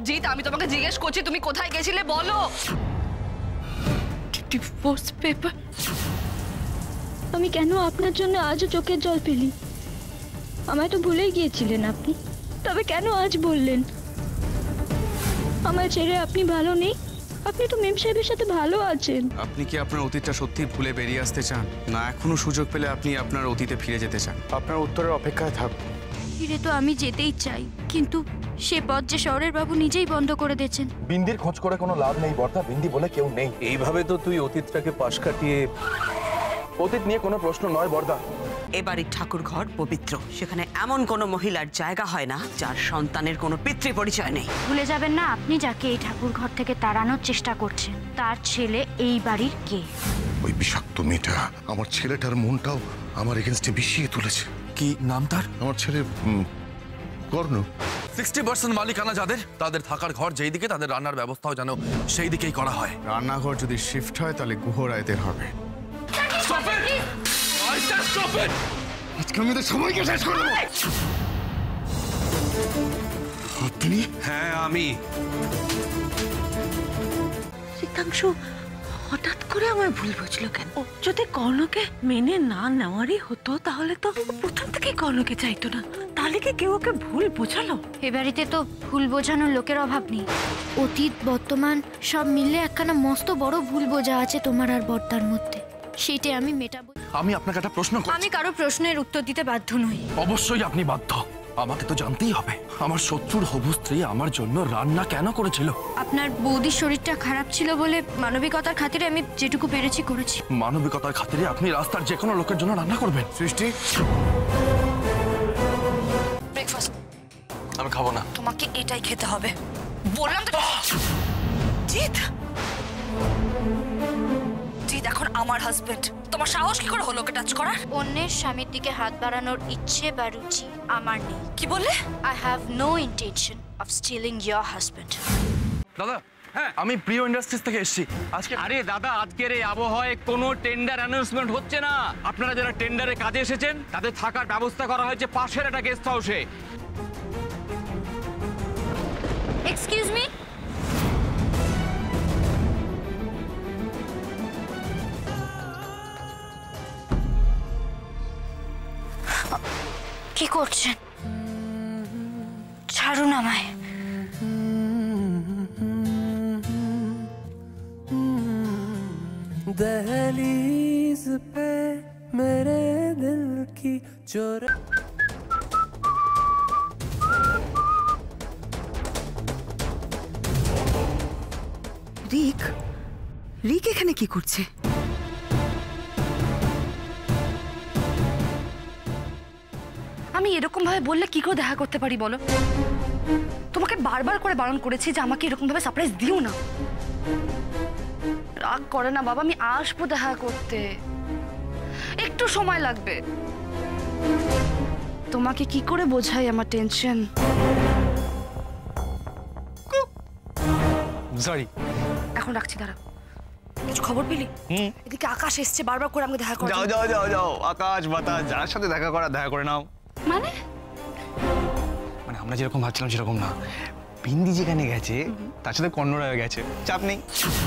জিৎ, আমি তোমাকে জিজ্ঞেস করছি তুমি কোথায় গেছিলে বলো। Divorce paper? আমি কেন আপনার জন্য আজও চোখের জল ফেলি? আমায় তো ভুলেই গিয়েছিলেন আপনি, তবে কেন আজ বললেন? আমায় ছেড়ে আপনি ভালো নেই? আপনি তো মেম সাহেবের সাথে ভালো আছেন। আপনি কি আপনার অতীতটা সত্যি ভুলে বেরিয়ে আসতে চান, না এখনো সুযোগ পেলে আপনি আপনার অতীতে ফিরে যেতে চান? আপনার উত্তরের অপেক্ষায় থাকব। ফিরে তো আমি যেতেই চাই, কিন্তু সে পথ যে শহরের বাবু নিজেই বন্ধ করে দিয়েছেন। বিন্দির খোঁজ করে কোনো লাভ নেই বর্দা, বিন্দি বলে কেউ নেই। এইভাবে তো তুই অতীতটাকে পাশ কাটিয়ে। অতীত নিয়ে কোনো প্রশ্ন নয় বর্দা। এবারই ঠাকুর ঘর পবিত্র, সেখানে এমন কোনো মহিলার জায়গা হয় না যার সন্তানের কোনো পিতৃ পরিচয় নেই। ভুলে যাবেন না আপনি যাকে এই ঠাকুর ঘর থেকে তাড়ানোর চেষ্টা করছেন, তার ছেলে এই বাড়ির কে? ওই বিষাক্ত মেয়েটা আমার ছেলেটার মনটাও আমার এগেনস্টে বিষিয়ে তুলেছে। কি নাম তার? আমার ছেলে কর্ণ। 60% মালিকানা যাদের, তাদের থাকার ঘর যেই দিকে, তাদের রান্নার ব্যবস্থাও যেন সেই দিকেই করা হয়। রান্নাঘর যদি শিফট হয় তাহলে গুহরায়তের হবে। আজকে আমাদের সময়কে শেষ করে দেবো। আপনি? হ্যাঁ আমি। শীতাংশু হঠাৎ করে আমায় ভুল বুঝলো কেন? যদি কর্ণকে মেনে না নেওয়ারই হতো তাহলে তো প্রথম থেকে কর্ণকে চাইতো না। তাহলে কি কেউ ওকে ভুল বোঝালো? এ বাড়িতে তো ভুল বোঝানোর লোকের অভাব নেই। অতীত বর্তমান সব মিলে একখানা মস্ত বড় ভুল বোঝা আছে তোমার আর বর্তার মধ্যে, সেইটা আমি মেটাবো। আমি আপনাকে একটা প্রশ্ন করছি। আমি কারো প্রশ্নের উত্তর দিতে বাধ্য নই। অবশ্যই আপনি বাধ্য। আমাকে তো জানতেই হবে আমার শত্রুর হবু স্ত্রী আমার জন্য রান্না কেন করেছিল। আপনার বৌদির শরীরটা খারাপ ছিল বলে মানবিকতার খাতিরে আমি যেটুকু পেরেছি করেছি। মানবিকতার খাতিরে আপনি রাস্তার যে কোনো লোকের জন্য রান্না করবেন? সৃষ্টি, ব্রেকফাস্ট আমি খাবো না। তোমাকে এটাই খেতে হবে বললাম তো। জিৎ, জিৎ এখন আমার হাজবেন্ড, তোমার সাহস কি করে হলো ওকে টাচ করার? অন্যের স্বামীর দিকে হাত বাড়ানোর ইচ্ছে বা রুচি আমার নেই। কি বললে? I have no intention of stealing your husband. দাদা, হ্যাঁ আমি প্রিয় ইন্ডাস্ট্রিজ থেকে এসেছি আজকে। আরে দাদা, আজকের এই আবহাওয়ায় কোনো টেন্ডার অ্যানাউন্সমেন্ট হচ্ছে না। আপনারা যারা টেন্ডারে কাজে এসেছেন তাদের থাকার ব্যবস্থা করা হয়েছে পাশের একটা গেস্ট হাউসে। Excuse me? কি করছেন? ছাড়ুন আমায়। दहलीज पे मेरे दिल की चोर। রিক, রিক এখানে কি করছে? আমি এরকম ভাবে বললে কি করে দেখা করতে পারি বলো? তোমাকে বারবার করে বারণ করেছি যে আমাকে এরকম ভাবে সারপ্রাইজ দিও না। রাগ করে না বাবা, আমি আসবো দেখা করতে, একটু সময় লাগবে। তোমাকে কি করে বোঝাই আমার টেনশন? সরি, এখন রাখছি, দাঁড়া। কিছু খবর পেলি? এদিকে আকাশ এসছে বারবার করে আমাকে দেখা করে। যাও যাও যাও যাও, আকাশ বাতাস যার সাথে দেখা করা দেখা করে নাও। মানে আমরা যেরকম ভাবছিলাম সেরকম না। বিন্দি যেখানে গেছে তার সাথে কর্ণরায় গেছে, চাপ নেই।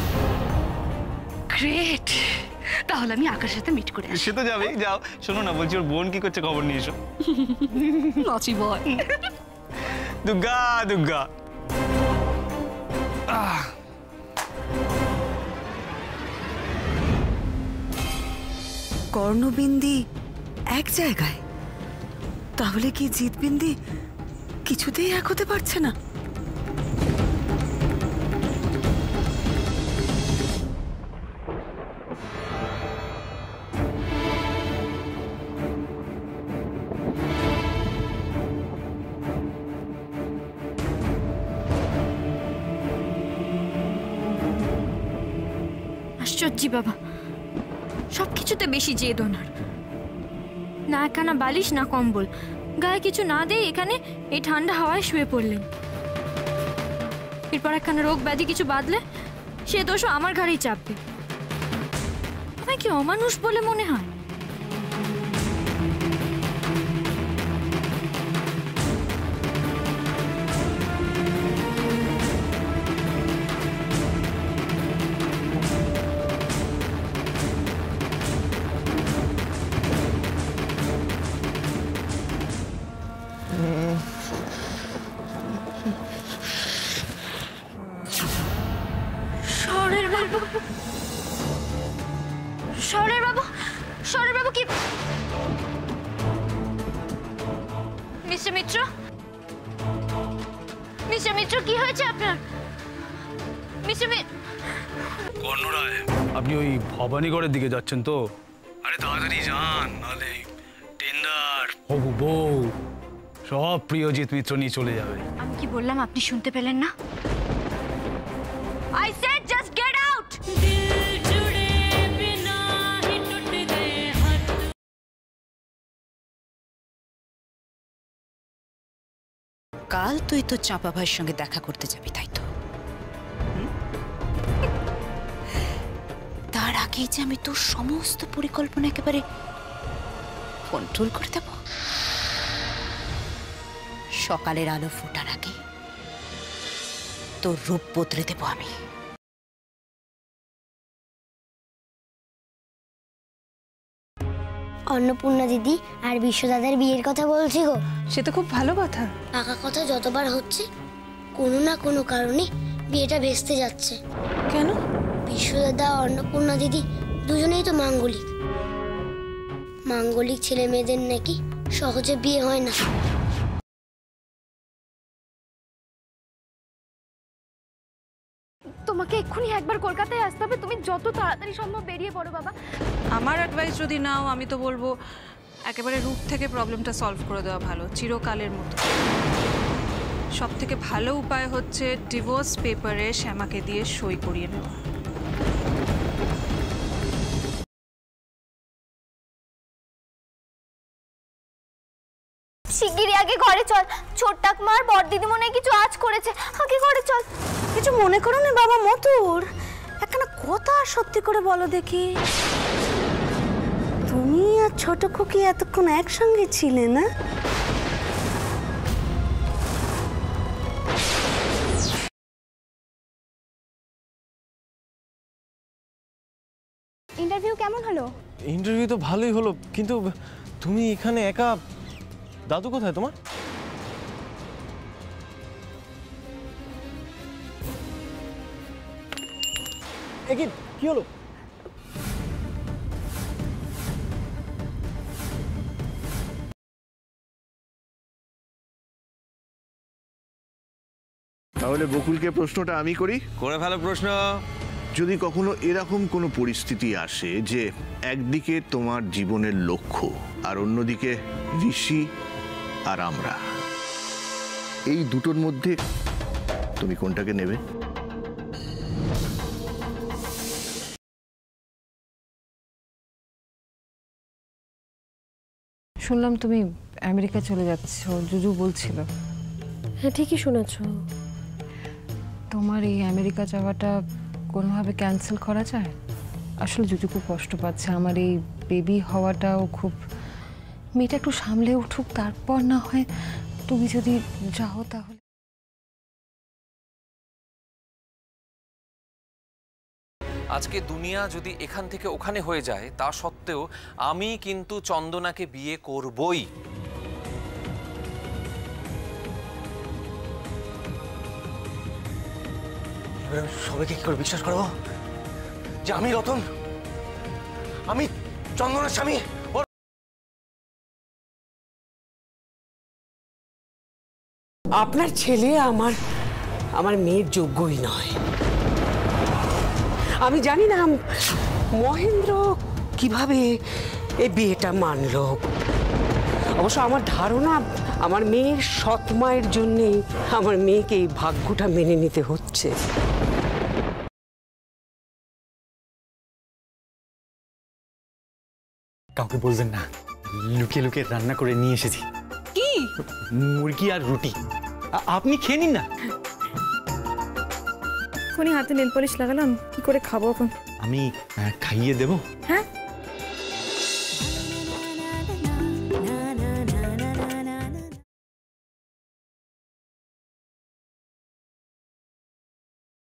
গ্রেট, তাহলে আমি আকাশের সাথে মিট করে আসি। সে তো যাবেই, যাও। শোনো না, বলছি ওর বোন কি করছে খবর নিয়ে এসো। নাচি বয়। দুর্গা দুর্গা। কর্ণবিন্দি এক জায়গায়, তাহলে কি জিৎ বিন্দি কিছুতেই এক হতে পারছে না? আশ্চর্য বাবা, সবকিছুতে বেশি জেদ ওনার। না একখানা বালিশ না কম্বল, গায়ে কিছু না দিয়ে এখানে এই ঠান্ডা হাওয়ায় শুয়ে পড়লেন। এরপর একখানা রোগ ব্যাধি কিছু বাঁধলে সে দোষও আমার ঘাড়েই চাপবে। আমায় কি অমানুষ বলে মনে হয়? শরীর বাবু কি মিস্টার মিত্র কি হয়েছে আপনার? কর্ণরায়, আপনি ওই ভবানীগড়ের দিকে যাচ্ছেন তো? আরে তাড়াতাড়ি যান, নাহলে টেন্ডার, হবু বউ সব প্রিয়জিৎ মিত্র নিয়ে চলে যাবে। আমি কি বললাম আপনি শুনতে পেলেন না? I said just get out! কাল তুই তো চাঁপা ভাইয়ের সঙ্গে দেখা করতে যাবি, তাই তো? তার আগেই যে আমি তোর সমস্ত পরিকল্পনা একেবারে কন্ট্রোল করে দেব। সকালের আলো ফোটার আগে তোর রূপ বদলে দেব আমি। অন্নপূর্ণা দিদি আর বিশ্বদাদার বিয়ের কথা বলছি গো। সে তো খুব ভালো কথা। পাকা কথা যতবার হচ্ছে কোনো না কোনো কারণে বিয়েটা ভেস্তে যাচ্ছে। কেন? বিশ্বদাদা আর অন্নপূর্ণা দিদি দুজনেই তো মাঙ্গলিক। মাঙ্গলিক ছেলে মেয়েদের নাকি সহজে বিয়ে হয় না। তোমাকে এক্ষুনি একবার কলকাতায় আসতে হবে, তুমি যত তাড়াতাড়ি সম্ভব বেরিয়ে পড়ো বাবা। আমার অ্যাডভাইস যদি নাও, আমি তো বলবো একেবারে রুট থেকে প্রবলেমটা সলভ করে দেওয়া ভালো, চিরকালের মতো। সব থেকে ভালো উপায় হচ্ছে ডিভোর্স পেপারে শ্যামাকে দিয়ে সই করিয়ে নেওয়া। শিগগিরই আগে ঘরে চল, ছোট্টাক মার বড় দিদিমনে কিছু আজ করেছে, আগে ঘরে চল। কিছু মনে করো না বাবা মতুর, একখানা কথা সত্যি করে বলো দেখি। তুমি আর ছোট খুকি এতক্ষণ একসঙ্গে ছিলে না? ইন্টারভিউ কেমন হলো? ইন্টারভিউ তো ভালোই হলো, কিন্তু তুমি এখানে একা। দাদু কোথায় তোমার? কি হলো? তাহলে বকুলকে প্রশ্নটা আমি করি। করে ফেলো প্রশ্ন। যদি কখনো এরকম কোনো পরিস্থিতি আসে যে একদিকে তোমার জীবনের লক্ষ্য আর অন্যদিকে ঋষি আর আমরা, এই দুটোর মধ্যে তুমি কোনটাকে নেবে? শুনলাম তুমি আমেরিকা চলে যাচ্ছ, জুজু বলছিল। হ্যাঁ ঠিকই শুনেছ। তোমার এই আমেরিকা যাওয়াটা কোনোভাবে ক্যান্সেল করা যায়? আসলে জুজু খুব কষ্ট পাচ্ছে, আমার এই বেবি হওয়াটাও খুব। মেয়েটা একটু সামলে উঠুক, তারপর না হয় তুমি যদি যাও তাহলে। আজকে দুনিয়া যদি এখান থেকে ওখানে হয়ে যায়, তা সত্ত্বেও আমি কিন্তু চন্দনাকে বিয়ে করবই। সবাইকে কি করে বিশ্বাস করবো যে আমি রতন, আমি চন্দনের স্বামী? আপনার ছেলে আমার মেয়ের যোগ্যই নয়। আমি জানি না মহেন্দ্র কিভাবে এই বিয়েটা মানল। অবশ্য আমার ধারণা আমার মেয়ের সৎ মায়ের জন্যেই আমার মেয়েকে এই ভাগ্যটা মেনে নিতে হচ্ছে। কাউকে বলবেন না, লুকিয়ে লুকিয়ে রান্না করে নিয়ে এসেছি। কি? মুরগি আর রুটি। আপনি খেয়ে নিন না। এখনই হাতে নেল পলিশ লাগালাম, কি করে খাবো এখন? আমি খাইয়ে দেবো। হ্যাঁ